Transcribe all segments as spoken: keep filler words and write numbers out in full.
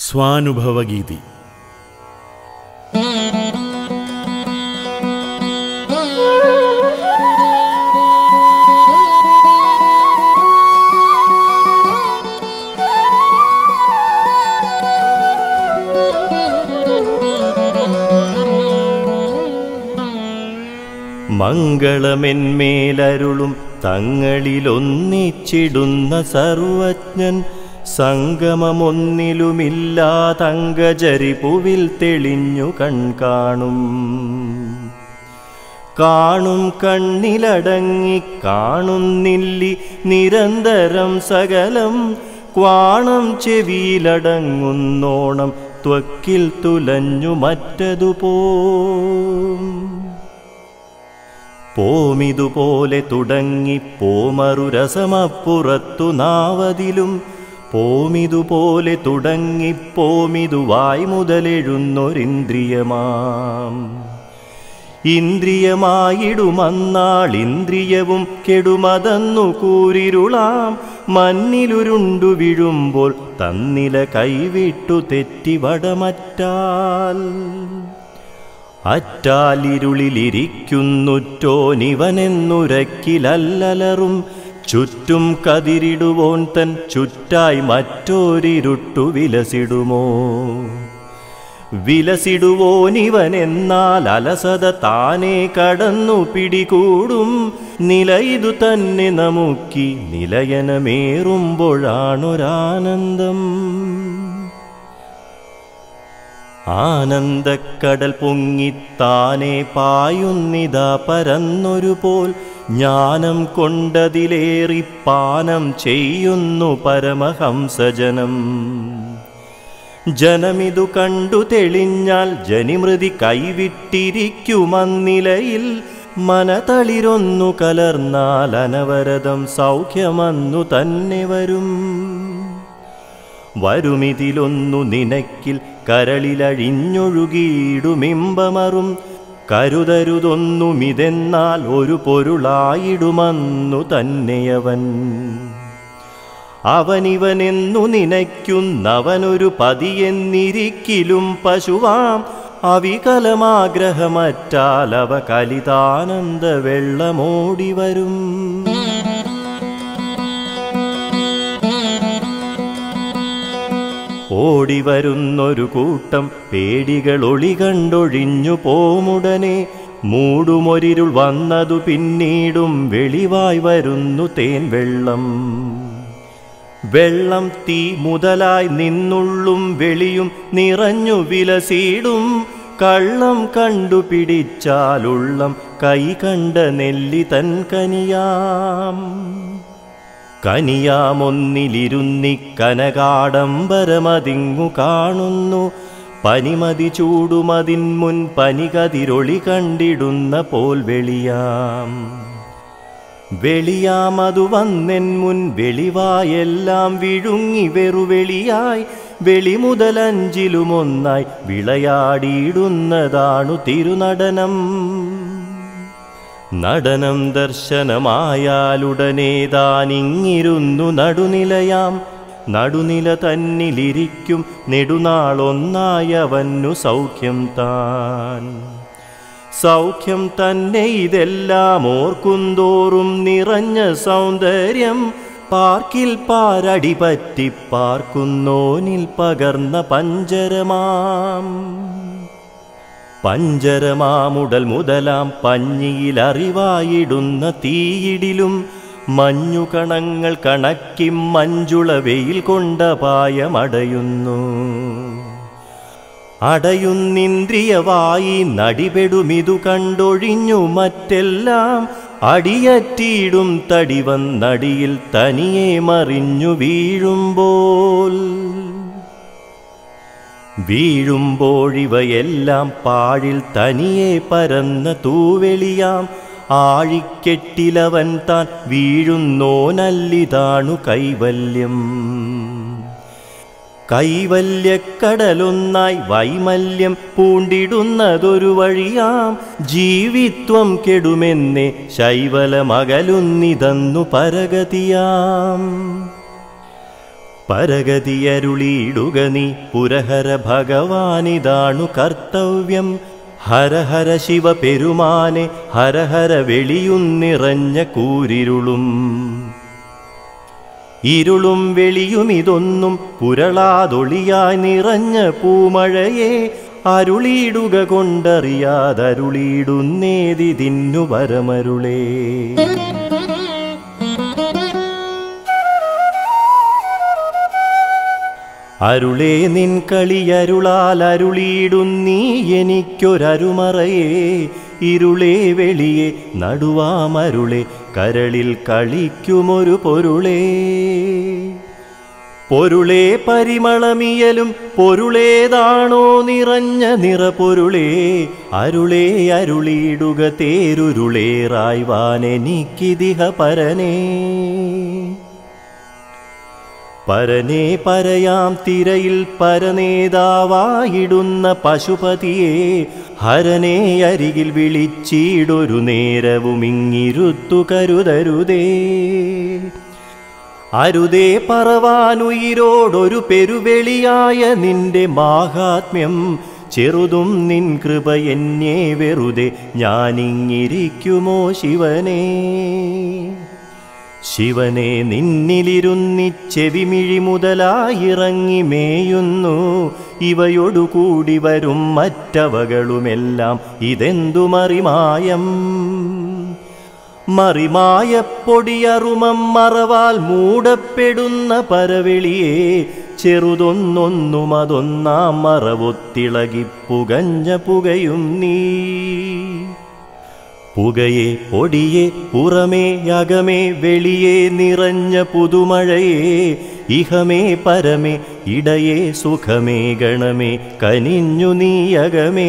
സ്വാനുഭവഗീതി. മംഗളമെന്മേലരുളും തങ്ങളിലൊന്നിച്ചിടുന്ന സർവജ്ഞൻ സംഗമമൊന്നിലുമില്ലാതങ്കജരിപുവിൽ തെളിഞ്ഞു കൺകാണും. കാണും കണ്ണിലടങ്ങി കാണുന്നില്ലി നിരന്തരം സകലം, ക്വാണം ചെവിയിലടങ്ങുന്നോണം ത്വക്കിൽ തുലഞ്ഞു മറ്റതുപോ പോമിതുപോലെ തുടങ്ങി പോമറുരസമപ്പുറത്തു നാവതിലും, പോമിതുപോലെ തുടങ്ങി പോമിതു വായ് മുതലെഴുന്നൊരിന്ദ്രിയമാം. ഇന്ദ്രിയമായിടുമന്നാൾ ഇന്ദ്രിയവും കെടുമതന്നു കൂരിരുളാം. മണ്ണിലുരുണ്ടു വീഴുമ്പോൾ തന്നില കൈവിട്ടു തെറ്റി വടമറ്റാൽ, അറ്റാലിരുളിലിരിക്കുന്നുറ്റോനിവനെന്നുരക്കിലല്ലലറും. ചുറ്റും കതിരിടുവോൻ തൻ ചുറ്റായി മറ്റോരിരുട്ടു വിലസിടുമോ? വിലസിടുവോനിവനെന്നാൽ അലസത താനേ കടന്നു പിടികൂടും. നിലയിതു തന്നെ നമുക്കി നിലയനമേറുമ്പോഴാണൊരാനന്ദം. ആനന്ദക്കടൽ പൊങ്ങിത്താനെ പായുന്നിതാ പരന്നൊരു പോൽ, ജ്ഞാനം കൊണ്ടതിലേറിപ്പാനം ചെയ്യുന്നു പരമഹംസജനം. ജനമിതു കണ്ടു തെളിഞ്ഞാൽ ജനിമൃതി കൈവിട്ടിരിക്കുമന്നിലയിൽ, മനതളിരൊന്നു കലർന്നാൽ അനവരതം സൗഖ്യമന്നു തന്നെ വരും. വരുമിതിലൊന്നു നിനക്കിൽ കരളിലഴിഞ്ഞൊഴുകിയിടുമിമ്പമറും, കരുതരുതൊന്നുമിതെന്നാൽ ഒരു പൊരുളായിടുമന്നു തന്നെയവൻ. അവനിവനെന്നു നിനയ്ക്കുന്നവനൊരു പതിയെന്നിരിക്കിലും പശുവാം. അവികലമാഗ്രഹമറ്റാൽ അവ കലിതാനന്ദ വെള്ളമോടിവരും. ഓടിവരുന്നൊരു കൂട്ടം പേടികൾ ഒളി കണ്ടൊഴിഞ്ഞു പോമുടനെ, മൂടുമൊരിരുൾ വന്നതു പിന്നീടും വെളിവായി വരുന്നു തേൻ വെള്ളം. വെള്ളം തീ മുതലായി നിന്നുള്ളും വെളിയും നിറഞ്ഞു വിലസിടും. കള്ളം കണ്ടുപിടിച്ചാലുള്ളം കൈ കണ്ട നെല്ലി തൻ കനിയാം. കനിയാമൊന്നിലിരുന്നി കനകാഡംബരമതിങ്ങു കാണുന്നു. പനിമതി ചൂടുമതിൻ മുൻ പനികതിരൊളി കണ്ടിടുന്ന പോൽ വെളിയാം. വെളിയാമതു വന്നെൻ മുൻ വെളിവായെല്ലാം വിഴുങ്ങി വെറുവെളിയായി. വെളി മുതലഞ്ചിലുമൊന്നായി വിളയാടിയിടുന്നതാണു തിരുനടനം. നടനം ദർശനമായാലുടനെ താനിങ്ങിരുന്നു നടുനിലയാം. നടുനില തന്നിലിരിക്കും നെടുനാളൊന്നായവന്നു സൗഖ്യം താൻ. സൗഖ്യം തന്നെ ഇതെല്ലാം ഓർക്കുന്തോറും നിറഞ്ഞ സൗന്ദര്യം. പാർക്കിൽ പാരടി പറ്റി പാർക്കുന്നോനിൽ പകർന്ന പഞ്ചരമാം. പഞ്ചരമാമുടൽ മുതലാം പഞ്ഞിയിലറിവായിടുന്ന തീയിടിലും, മഞ്ഞുകണങ്ങൾ കണക്കി മഞ്ചുള വെയിൽ കൊണ്ട പായമടയുന്നു. അടയുന്നിന്ദ്രിയവായി നടിപെടുമിതു കണ്ടൊഴിഞ്ഞു മറ്റെല്ലാം. അടിയറ്റിയിടും തടിവന്നടിയിൽ തനിയെ മറിഞ്ഞു വീഴുമ്പോൾ. വീഴുമ്പോഴിവയെല്ലാം പാഴിൽ തനിയെ പരന്ന തൂവെളിയാം. ആഴിക്കെട്ടിലവൻ താൻ വീഴുന്നോനല്ലിതാണു കൈവല്യം. കൈവല്യക്കടലൊന്നായി വൈമല്യം പൂണ്ടിടുന്നതൊരു വഴിയാം. ജീവിത്വം കെടുമെന്നെ ശൈവലമകലുന്നിതന്നു പരഗതിയാം. പരഗതിയരുളിയിടുക നീ പുരഹര ഭഗവാനിതാണു കർത്തവ്യം. ഹര ഹര ശിവ പെരുമാനെ ഹര ഹര വെളിയുന്നിറഞ്ഞ കൂരിരുളും. ഇരുളും വെളിയുമിതൊന്നും പുരളാതൊളിയായി നിറഞ്ഞ പൂമഴയെ അരുളിയിടുക കൊണ്ടറിയാതരുളിയിടുന്നേതിന്നു വരമരുളേ. അരുളേ നിൻ കളിയരുളാൽ അരുളിയിടുന്നീ എനിക്കൊരരുമറയേ. ഇരുളേ വെളിയെ നടുവാമരുളെ കരളിൽ കളിക്കുമൊരു പൊരുളേ. പൊരുളേ പരിമളമിയലും പൊരുളേതാണോ നിറഞ്ഞ നിറപൊരുളേ. അരുളേ അരുളിയിടുക തേരുരുളേറായി വാനെനിക്കിതിഹ പരനേ. പരനേ പരയാം തിരയിൽ പരനേതാവായിടുന്ന പശുപതിയെ ഹരനേ അരികിൽ വിളിച്ചിടൊരു നേരവുമിങ്ങിരുത്തു കരുതരുതേ. അരുതേ പറവാനുയിരോടൊരു പെരുവെളിയായ നിന്റെ മാഹാത്മ്യം. ചെറുതും നിൻ കൃപ എന്നെ വെറുതെ ഞാനിങ്ങിരിക്കുമോ ശിവനേ. ശിവനെ നിന്നിലിരുന്നിച്ചെവിമിഴി മുതലായിറങ്ങി മേയുന്നു. ഇവയൊടുകൂടി വരും മറ്റവകളുമെല്ലാം ഇതെന്തു മറിമായം. മറിമായപ്പൊടിയറുമം മറവാൽ മൂടപ്പെടുന്ന പരവെളിയെ ചെറുതൊന്നൊന്നും അതൊന്നാം മറവൊത്തിളകിപ്പുകഞ്ഞ പുകയും നീ. പുകയെ പൊടിയെ പുറമേ അകമേ വെളിയെ നിറഞ്ഞ പുതുമഴയെ ഇഹമേ പരമേ ഇടയേ സുഖമേ ഗണമേ കനിഞ്ഞു നീയകമേ.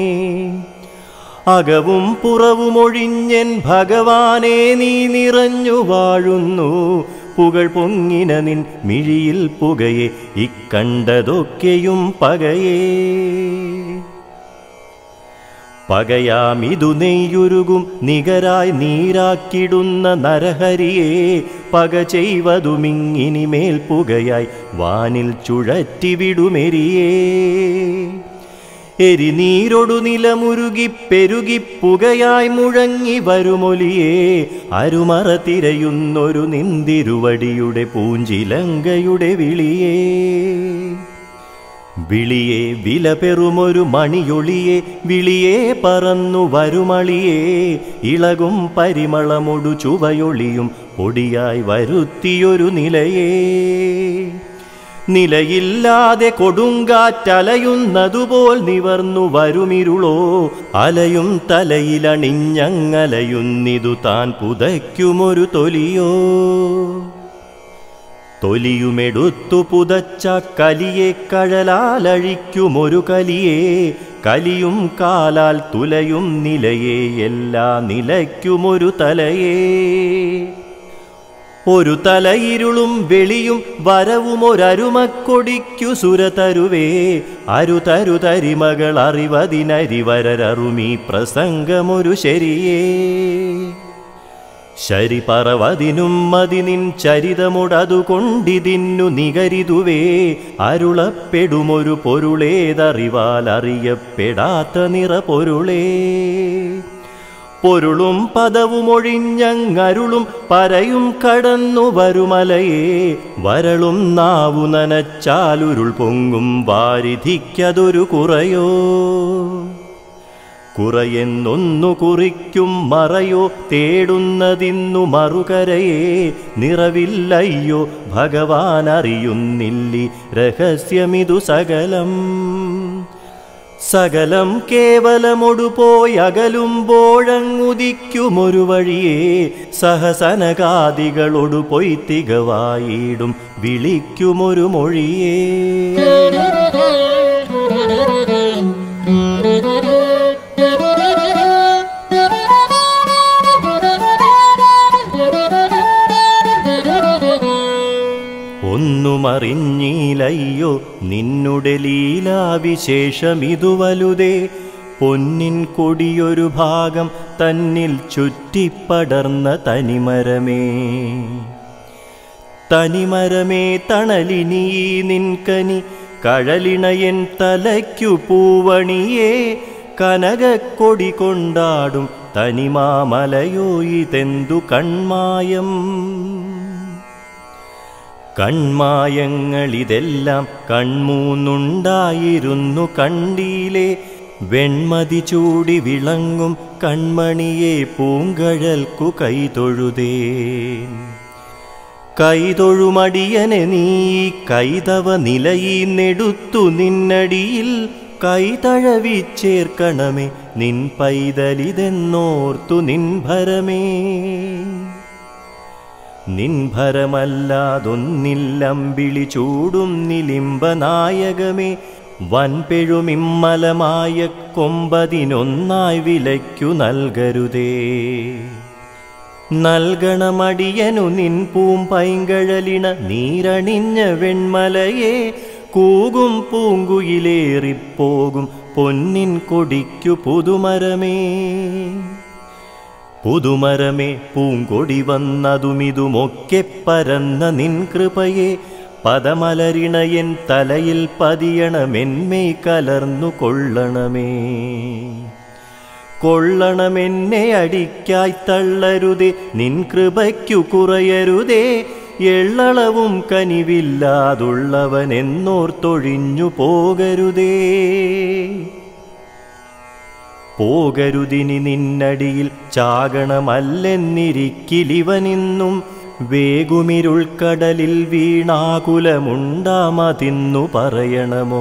അകവും പുറവുമൊഴിഞ്ഞൻ ഭഗവാനെ നീ നിറഞ്ഞു വാഴുന്നു. പുകൾ പൊങ്ങിന നിൻ മിഴിയിൽ പുകയെ ഇക്കണ്ടതൊക്കെയും പകയേ. പകയാമിതു നെയ്യുരുകും നികരായി നീരാക്കിടുന്ന നരഹരിയെ പക ചെയ്വതുമിങ്ങിനിമേൽ പുകയായി വാനിൽ ചുഴറ്റി വിടുമെരിയേ. എരിനീരൊടു നിലമുരുകി പെരുകി പുകയായി മുഴങ്ങി വരുമൊലിയേ. അരുമറ തിരയുന്നൊരു നിന്തിരുവടിയുടെ പൂഞ്ചിലങ്കയുടെ വിളിയേ. വിളിയെ വില പെറുമൊരു മണിയൊളിയെ വിളിയെ പറന്നു വരുമളിയേ. ഇളകും പരിമളമൊടു ചുവയൊളിയും പൊടിയായി വരുത്തിയൊരു നിലയേ. നിലയില്ലാതെ കൊടുങ്കാറ്റലയുന്നതുപോൽ നിവർന്നു വരുമിരുളോ. അലയും തലയിലണിഞ്ഞങ്ങലയുന്നിതു താൻ പുതയ്ക്കുമൊരു തൊലിയോ. തൊലിയുമെടുത്തു പുതച്ച കലിയെ കഴലാലഴിക്കുമൊരു കലിയെ. കലിയും കാലാൽ തുലയും നിലയെ എല്ലാ നിലയ്ക്കുമൊരു തലയേ. ഒരു തലയിരുളും വെളിയും വരവുമൊരരുമക്കൊടിക്കു സുരതരുവേ. അരുതരുതരിമകൾ അറിവതിനരിവരരുമീ പ്രസംഗമൊരു ശരിയേ. ശരി പറവതിനും മതിനിൻ ചരിതമുടതുകൊണ്ടിതിന്നു നികരിതുവേ. അരുളപ്പെടുമൊരു പൊരുളേതറിവാൽ അറിയപ്പെടാത്ത നിറപൊരുളേ. പൊരുളും പദവുമൊഴിഞ്ഞങ്ങരുളും പരയും കടന്നു വരുമലയേ. വരളും നാവു നനച്ചാലുരുൾ പൊങ്ങും വാരിധിക്കതൊരു കുറയോ. കുറയെന്നൊന്നു കുറിക്കും മറയോ തേടുന്നതിന്നു മറുകരയെ. നിറവില്ലയ്യോ ഭഗവാൻ അറിയുന്നില്ലി രഹസ്യമിതു സകലം. സകലം കേവലമൊടുപോയകലുമ്പോഴങ്ങുദിക്കുമൊരു വഴിയേ. സഹസനകാദികളൊടു പൊയ് തികവായിടും വിളിക്കുമൊരു മൊഴിയേ. ഒന്നുമറിഞ്ഞീലയ്യോ നിന്നുടെ ലീലാവിശേഷമിതു വലുതേ. പൊന്നിൻ കൊടിയൊരു ഭാഗം തന്നിൽ ചുറ്റിപ്പടർന്ന തനിമരമേ. തനിമരമേ തണലിനീ നിൻകനി കഴലിണയൻ തലയ്ക്കു പൂവണിയേ കനകക്കൊടി കൊണ്ടാടും തനിമാമലയോ ഇതെന്തു കൺമായം. കൺമായങ്ങളിതെല്ലാം കൺമൂന്നുണ്ടായിരുന്നു കണ്ടീലേ വെൺമതി ചൂടി വിളങ്ങും കൺമണിയെ പൂങ്കഴൽക്കു കൈതൊഴുതേ. കൈതൊഴുമടിയനെ നീ കൈതവ നിലയീന്നെടുത്തു നിന്നടിയിൽ കൈതഴവിച്ചേർക്കണമേ നിൻ പൈതലിതെന്നോർത്തു നിൻഭരമേ. നിൻഭരമല്ലാതൊന്നില്ലമ്പിളി ചൂടും നിലിംബനായകമേ വൻപെഴുമിമ്മലമായ കൊമ്പതിനൊന്നായി വിലയ്ക്കു നൽകരുതേ. നൽകണമടിയനു നിൻ പൂമ്പൈങ്കഴലിണ നീരണിഞ്ഞ വെൺമലയെ കൂകും പൂങ്കുയിലേറിപ്പോകും പൊന്നിൻ കൊടിക്കു പുതുമരമേ. പുതുമരമേ പൂങ്കൊടി വന്നതുമിതുമൊക്കെ പരന്ന നിൻ കൃപയെ പദമലരിണയൻ തലയിൽ പതിയണമെന്മേൽ കലർന്നു കൊള്ളണമേ. കൊള്ളണമെന്നെ അടിക്കായി തള്ളരുതേ നിൻ കൃപയ്ക്കു കുറയരുതേ. എള്ളളവും കനിവില്ലാതുള്ളവനെന്നോർത്തൊഴിഞ്ഞു പോകരുതേ. പോകരുതിനി നിന്നടിയിൽ ചാകണമല്ലെന്നിരിക്കിലിവനിന്നും വേഗുമിരുൾക്കടലിൽ വീണാകുലമുണ്ടാമതിന്നു പറയണമോ.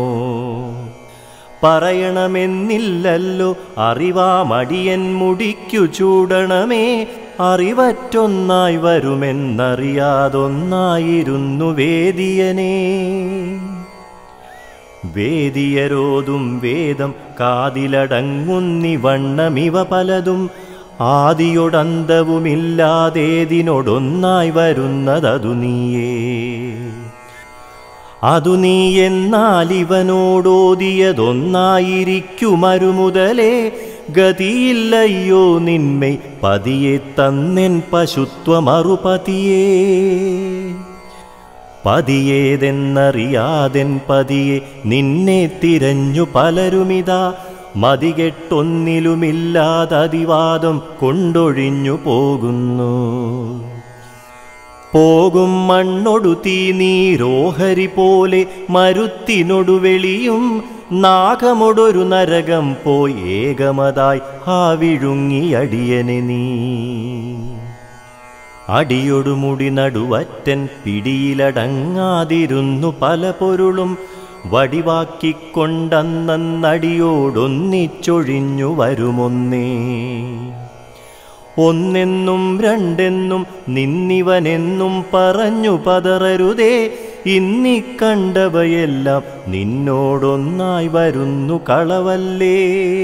പറയണമെന്നില്ലല്ലോ അറിവാമടിയൻ മുടിക്കു ചൂടണമേ. അറിവറ്റൊന്നായി വരുമെന്നറിയാതൊന്നായിരുന്നു വേദിയനേ. വേദിയരോതും വേദം കാതിലടങ്ങുന്നിവണ്ണമിവ പലതും ആദിയൊടന്തവുമില്ലാതേതിനോടൊന്നായി വരുന്നതതു നീയേ. അതു നീ എന്നാലിവനോടോതിയതൊന്നായിരിക്കുമരുമുതലേ ഗതിയില്ലയ്യോ നിന്മേ പതിയെ തന്നെൻ പശുത്വമറുപതിയേ. പതിയേതെന്നറിയാതെൻ പതിയെ നിന്നെ തിരഞ്ഞു പലരുമിതാ മതികെട്ടൊന്നിലുമില്ലാതതിവാദം കൊണ്ടൊഴിഞ്ഞു പോകുന്നു. പോകും മണ്ണൊടു തീ നീരോഹരി പോലെ മരുത്തിനൊടു വെളിയും നാഗമൊടൊരു നരകം പോയി ഏകമതായി ആ വിഴുങ്ങിയടിയനെ നീ. അടിയൊടുമുടി നടുവറ്റൻ പിടിയിലടങ്ങാതിരുന്നു പല പൊരുളും വടിവാക്കിക്കൊണ്ടന്നടിയോടൊന്നിച്ചൊഴിഞ്ഞു വരുമൊന്നേ. ഒന്നെന്നും രണ്ടെന്നും നിന്നിവനെന്നും പറഞ്ഞു പതറരുതേ. ഇന്നിക്കണ്ടവയെല്ലാം നിന്നോടൊന്നായി വരുന്നു കളവല്ലേ.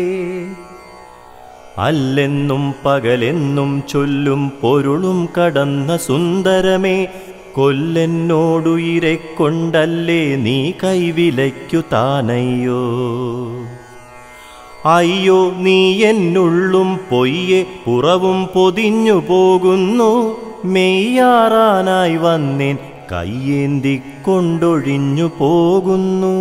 അല്ലെന്നും പകലെന്നും ചൊല്ലും പൊരുളും കടന്ന സുന്ദരമേ കൊല്ലെന്നോടുയിരെ കൊണ്ടല്ലേ നീ കൈവിലയ്ക്കു താനയ്യോ. അയ്യോ നീ എന്നുള്ളും പൊയ്യെ പുറവും പൊതിഞ്ഞു പോകുന്നു. മെയ്യാറാനായി വന്നേൻ കയ്യേന്തിക്കൊണ്ടൊഴിഞ്ഞു പോകുന്നു.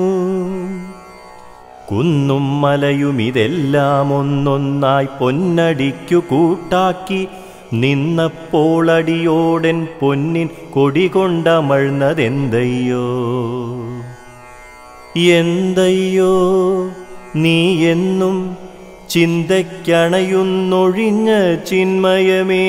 കുന്നും മലയുമിതെല്ലാം ഒന്നൊന്നായി പൊന്നടിക്കു കൂട്ടാക്കി നിന്നപ്പോളടിയോടൻ പൊന്നിൻ കൊടികൊണ്ടമഴ്ന്നതെന്തയ്യോ. എന്തയ്യോ നീ എന്നും ചിന്തയ്ക്കണയുന്നൊഴിഞ്ഞ ചിന്മയമേ.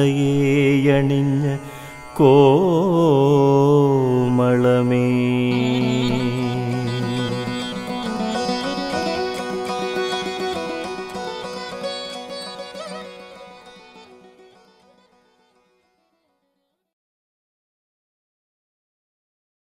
വെന്തറ്റീടുമഹന്തയ്ക്കന്തിപ്പിറയേയണിഞ്ഞ കോമളമേ.